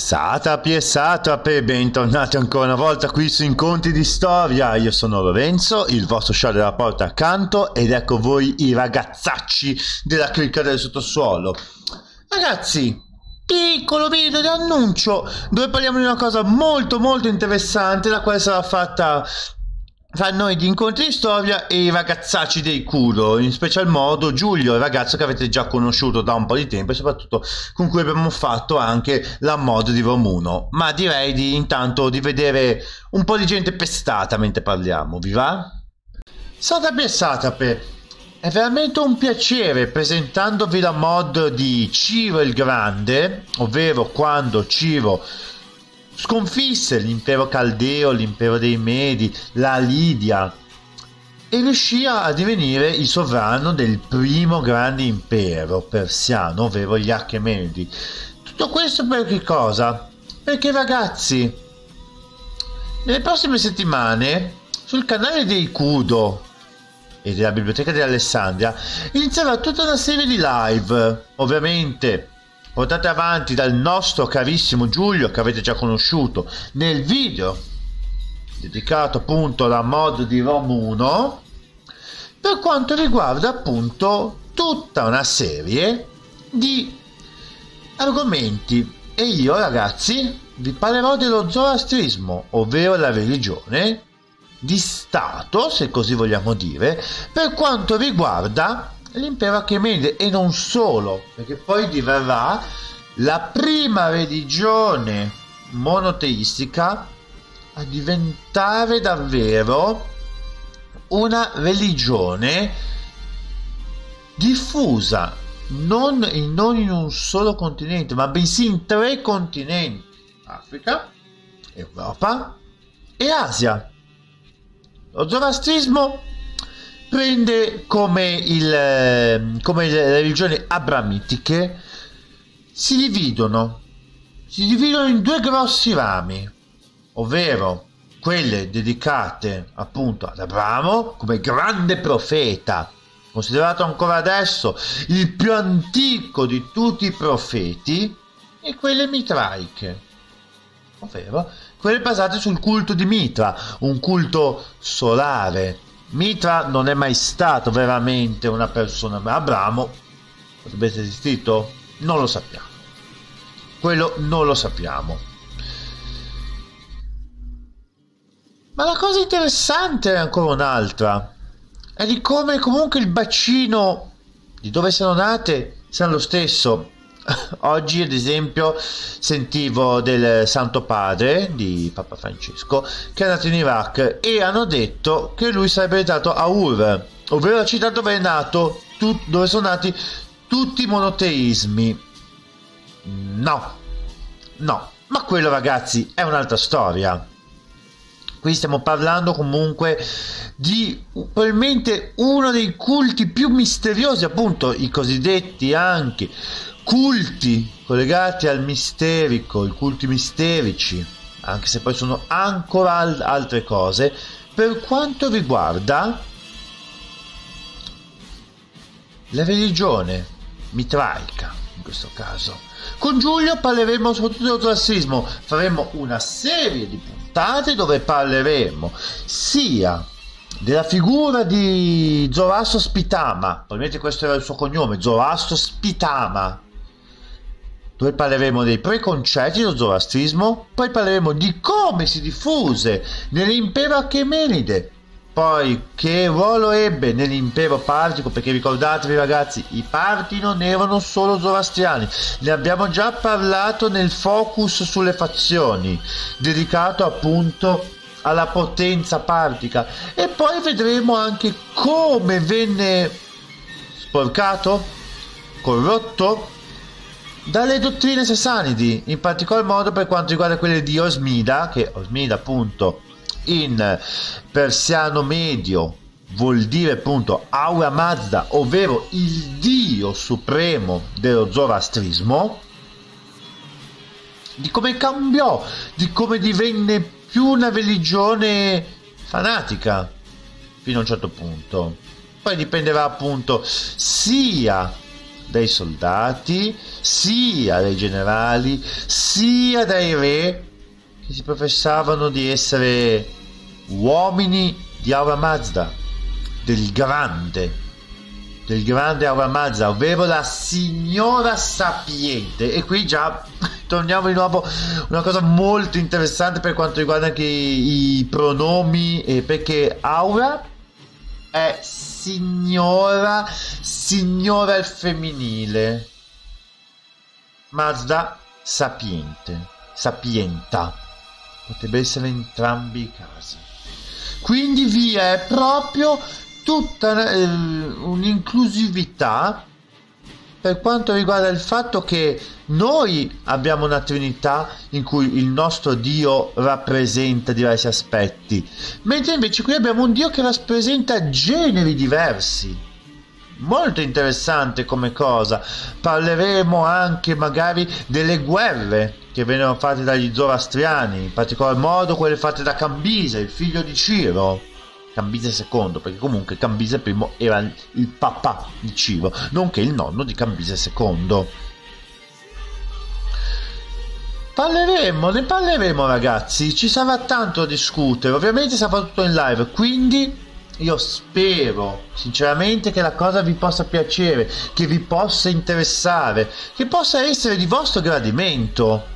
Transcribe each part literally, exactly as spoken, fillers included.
Satrapi e satrape, bentornati ancora una volta qui su Incontri di Storia. Io sono Lorenzo, il vostro show della porta accanto, ed ecco voi i ragazzacci della cricca del sottosuolo. Ragazzi, piccolo video di annuncio dove parliamo di una cosa molto molto interessante, la quale sarà fatta fra noi di Incontri di Storia e i ragazzacci dei Kudo, in special modo Giulio, il ragazzo che avete già conosciuto da un po' di tempo e soprattutto con cui abbiamo fatto anche la mod di Romuno. Ma direi di intanto di vedere un po' di gente pestata mentre parliamo, vi va? Satrapi e satrape, è veramente un piacere presentandovi la mod di Ciro il Grande, ovvero quando Ciro sconfisse l'impero caldeo, l'impero dei Medi, la Lidia, e riuscì a divenire il sovrano del primo grande impero persiano, ovvero gli Achemenidi. Tutto questo per che cosa? Perché ragazzi, nelle prossime settimane sul canale dei Kudo e della Biblioteca di Alessandria inizierà tutta una serie di live, ovviamente portate avanti dal nostro carissimo Giulio, che avete già conosciuto nel video dedicato appunto alla mod di Romuno, per quanto riguarda appunto tutta una serie di argomenti. E io ragazzi vi parlerò dello zoroastrismo, ovvero la religione di Stato, se così vogliamo dire, per quanto riguarda l'impero Achemenide, e non solo, perché poi diverrà la prima religione monoteistica a diventare davvero una religione diffusa non in, non in un solo continente, ma bensì in tre continenti: Africa, Europa e Asia. Lo zoroastrismo prende come, il, come le religioni abramitiche, si dividono, si dividono in due grossi rami, ovvero quelle dedicate appunto ad Abramo come grande profeta, considerato ancora adesso il più antico di tutti i profeti, e quelle mitraiche, ovvero quelle basate sul culto di Mitra, un culto solare. Mitra non è mai stato veramente una persona, ma Abramo potrebbe essere esistito? Non lo sappiamo. Quello non lo sappiamo. Ma la cosa interessante è ancora un'altra. È di come comunque il bacino di dove sono nate sia lo stesso. Oggi ad esempio sentivo del Santo Padre di Papa Francesco che è nato in Iraq, e hanno detto che lui sarebbe nato a Ur, ovvero la città dove è nato tu, dove sono nati tutti i monoteismi. No, no, ma quello ragazzi è un'altra storia. Qui stiamo parlando comunque di probabilmente uno dei culti più misteriosi, appunto i cosiddetti anche culti collegati al misterico, i culti misterici, anche se poi sono ancora al- altre cose, per quanto riguarda la religione mitraica in questo caso. Con Giulio parleremo soprattutto dello zoroastrismo, faremo una serie di puntate dove parleremo sia della figura di Zoroastro Spitama, probabilmente questo era il suo cognome, Zoroastro Spitama, dove parleremo dei preconcetti dello zoroastrismo, poi parleremo di come si diffuse nell'impero Achemenide, poi che ruolo ebbe nell'impero partico, perché ricordatevi ragazzi, i parti non erano solo zoroastriani, ne abbiamo già parlato nel focus sulle fazioni, dedicato appunto alla potenza partica, e poi vedremo anche come venne sporcato, corrotto dalle dottrine Sassanidi, in particolar modo per quanto riguarda quelle di Osmida, che Osmida appunto in persiano medio vuol dire appunto Ahura Mazda, ovvero il dio supremo dello zoroastrismo, di come cambiò, di come divenne più una religione fanatica fino a un certo punto. Poi dipenderà appunto sia dai soldati, sia dai generali, sia dai re che si professavano di essere uomini di Ahura Mazda, del grande, del grande Ahura Mazda, ovvero la signora sapiente. E qui già torniamo di nuovo a una cosa molto interessante per quanto riguarda anche i, i pronomi, eh, perché Ahura è signora, signora al femminile, Mazda sapiente, sapienta, potrebbe essere entrambi i casi. Quindi vi è proprio tutta eh, un'inclusività per quanto riguarda il fatto che noi abbiamo una trinità in cui il nostro Dio rappresenta diversi aspetti, mentre invece qui abbiamo un Dio che rappresenta generi diversi. Molto interessante come cosa. Parleremo anche magari delle guerre che vennero fatte dagli zoroastriani, in particolar modo quelle fatte da Cambise, il figlio di Ciro, Cambise secondo, perché comunque Cambise primo era il papà di Ciro, nonché il nonno di Cambise secondo. Parleremo, ne parleremo ragazzi, ci sarà tanto da discutere, ovviamente sarà tutto in live, quindi io spero sinceramente che la cosa vi possa piacere, che vi possa interessare, che possa essere di vostro gradimento,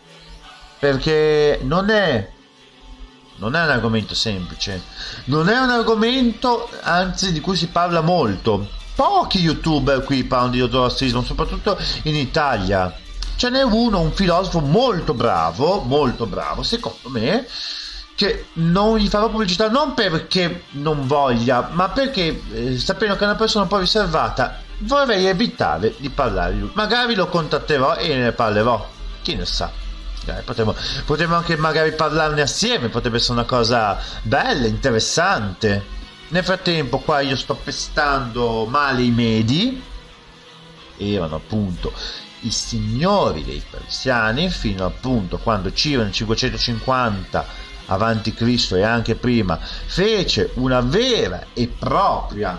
perché non è non è un argomento semplice, non è un argomento anzi di cui si parla molto. Pochi youtuber qui parlano di zoroastrismo, soprattutto in Italia. Ce n'è uno, un filosofo molto bravo, molto bravo secondo me, che non gli farò pubblicità non perché non voglia, ma perché eh, sapendo che è una persona un po' riservata vorrei evitare di parlare di lui. Magari lo contatterò e ne parlerò, chi ne sa. Eh, potremmo, potremmo anche magari parlarne assieme, potrebbe essere una cosa bella, interessante. Nel frattempo qua io sto pestando male i Medi, erano appunto i signori dei persiani fino appunto quando Ciro nel cinquecentocinquanta avanti Cristo e anche prima fece una vera e propria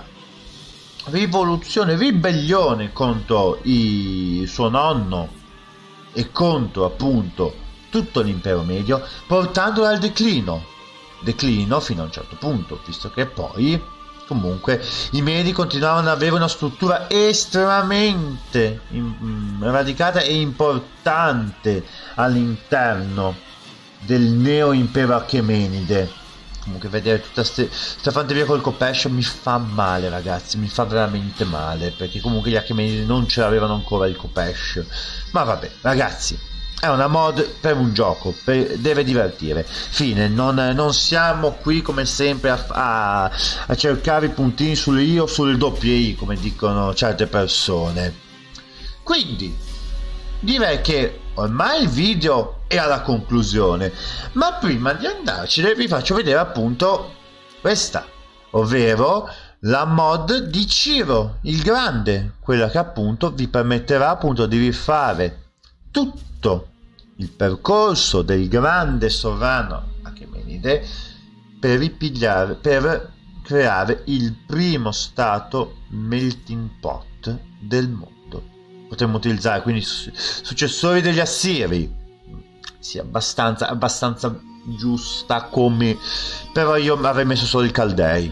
rivoluzione, ribellione contro il suo nonno e contro appunto tutto l'impero medio, portandolo al declino declino fino a un certo punto, visto che poi comunque i Medi continuavano ad avere una struttura estremamente radicata e importante all'interno del neo impero Achemenide. Comunque vedere tutta questa fanteria col Kopesh mi fa male ragazzi, mi fa veramente male, perché comunque gli Achemenidi non ce l'avevano ancora il Kopesh. Ma vabbè ragazzi, è una mod per un gioco, per, deve divertire, fine. Non, non siamo qui come sempre a, a, a cercare i puntini sulle I o sulle doppie I come dicono certe persone. Quindi direi che ormai il video è alla conclusione, ma prima di andarcene vi faccio vedere appunto questa, ovvero la mod di Ciro il Grande, quella che appunto vi permetterà appunto di rifare tutto il percorso del grande sovrano Achemenide per ripigliare, per creare il primo stato melting pot del mondo. Potremmo utilizzare quindi su successori degli Assiri, sì, abbastanza, abbastanza giusta come, però io avrei messo solo i Caldei,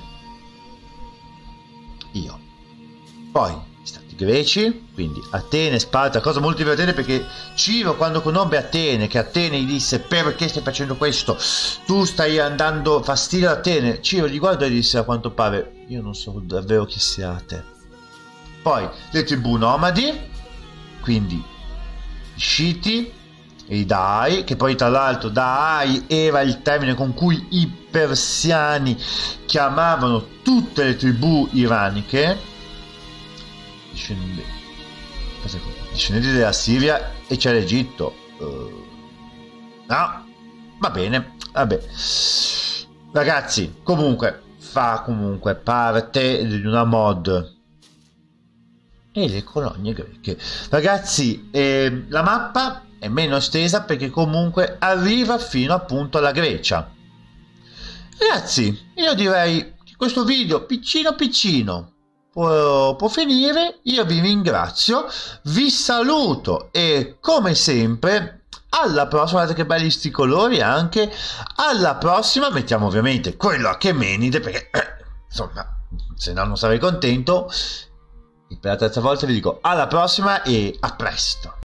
io. Poi gli stati greci, quindi Atene, Sparta, cosa molto divertente perché Ciro quando conobbe Atene, che Atene gli disse perché stai facendo questo, tu stai andando fastidio ad Atene, Ciro gli guardò e gli disse a quanto pare io non so davvero chi siate. Poi le tribù nomadi, quindi i Sciti e i Dai, che poi tra l'altro Dai era il termine con cui i persiani chiamavano tutte le tribù iraniche, discendenti, discendenti della Siria, e c'è l'Egitto. Uh, no, va bene, vabbè. Ragazzi, comunque fa comunque parte di una mod e le colonie greche. Ragazzi, eh, la mappa è meno estesa perché comunque arriva fino appunto alla Grecia. Ragazzi, io direi che questo video piccino piccino, può, può finire. Io vi ringrazio, vi saluto e come sempre alla prossima. Guardate che belli sti colori anche. Alla prossima, mettiamo ovviamente quello a Chemenide perché eh, insomma, se no non sarei contento. E per la terza volta vi dico alla prossima e a presto.